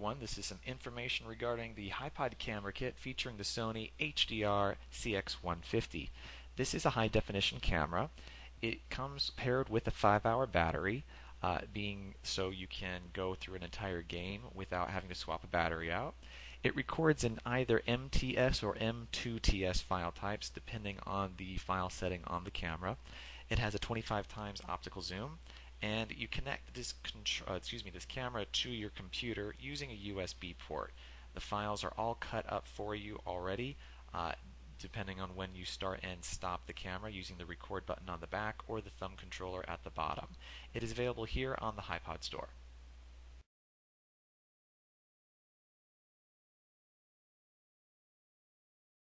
one. This is some information regarding the HiPod camera kit featuring the Sony HDR CX150. This is a high definition camera. It comes paired with a 5-hour battery, being so you can go through an entire game without having to swap a battery out. It records in either MTS or M2TS file types depending on the file setting on the camera. It has a 25 times optical zoom, and you connect this camera to your computer using a USB port. The files are all cut up for you already, depending on when you start and stop the camera using the record button on the back or the thumb controller at the bottom. It is available here on the HiPod store.